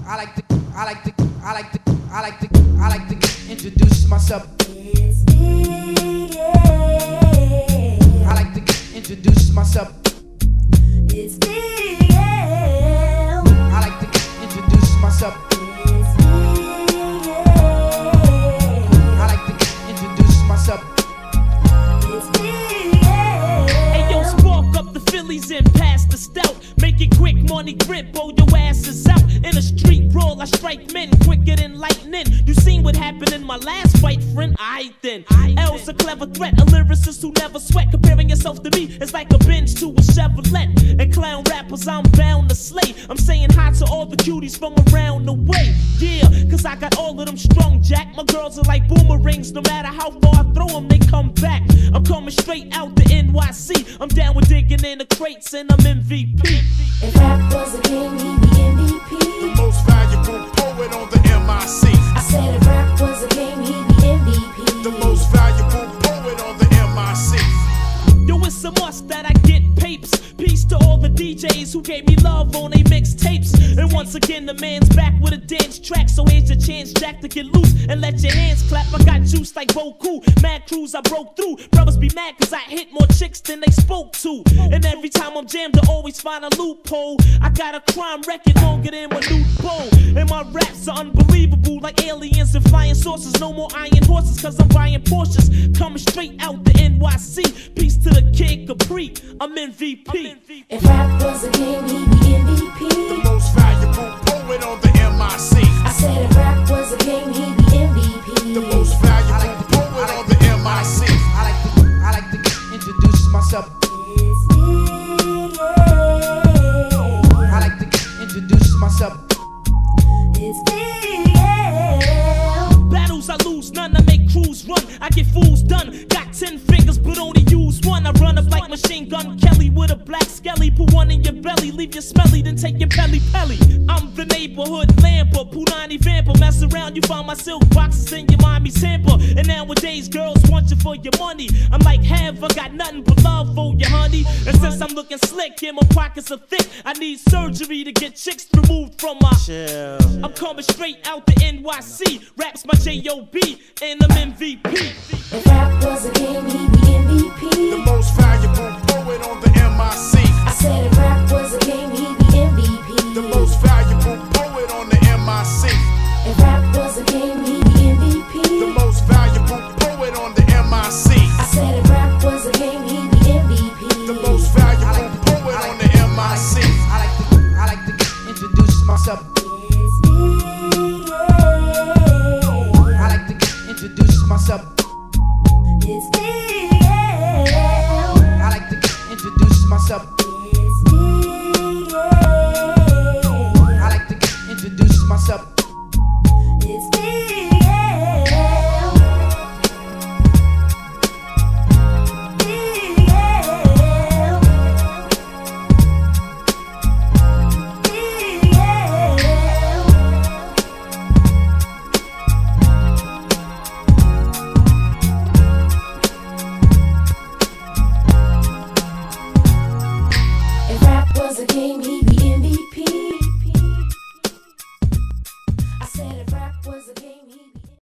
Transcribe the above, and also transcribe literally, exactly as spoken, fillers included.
I like to, I like to, I like to, I like to, I like to introduce myself. It's me, yeah. I like to introduce myself. It's me, yeah. I like to introduce myself. It's me, yeah. I like to introduce myself. It's me, yeah. Hey yo, spark up the Phillies and pass the stout. Make it quick, money grip, or your ass is out. In a street brawl, I strike men quicker than lightning. You seen what happened in my last fight, friend? I then. L's a clever threat, a lyricist who never sweat. Comparing yourself to me is like a Benz to a Chevrolet. And clown rappers, I'm bound to slay. I'm saying hi to all the cuties from around the way. Yeah, cause I got all of them strung, Jack. My girls are like boomerangs, no matter how far I throw them, they come back. I'm coming straight out the N Y C. I'm down with digging in the crates and I'm M V P. If rap was a game, he'd be M V P. The most valuable poet on the M I C. I said if rap was a game, he'd be M V P. The most valuable poet on the M I C. Yo, it's a must that I get papes. Peace to all the D Js who gave me love on they mixtapes. And once again, the man's back with a dance track. So here's your chance, Jack, to get loose and let your hands clap. I got juice like Boku, mad crews I broke through. Brothers be mad cause I hit more chicks than they spoke to. And every time I'm jammed, I always find a loophole. I got a crime record longer than my new bow. And my raps are unbelievable like aliens and flying saucers. No more iron horses cause I'm buying Porsches. Coming straight out the N Y C. Peace to the Kid Capri, I'm M V P. If rap was a game, he'd be M V P. The most valuable poet on the M I C. I said if rap was a game, he'd be M V P. The most valuable poet on the M I C. I like to, I like to introduce myself. It's me, yeah. I like to introduce myself. It's me, yeah. Battles I lose none, I make crews run. I get fools done. Got ten fingers but only use one. I run up like Machine Gun Kelly with a black skelly. Put one in your belly, leave you smelly, then take your belly pelly. I'm the neighborhood lamper, Punani vamper. Mess around, you find my silk boxes in your mommy's hamper. And nowadays girls want you for your money. I'm like, have I got nothing but love for you, honey. And since I'm looking slick and my pockets are thick, I need surgery to get chicks removed from my Chill. I'm coming straight out the N Y C. Raps my J O B and I'm M V P. If rap was a game, he'd be M V P. The most valuable poet on the M I C.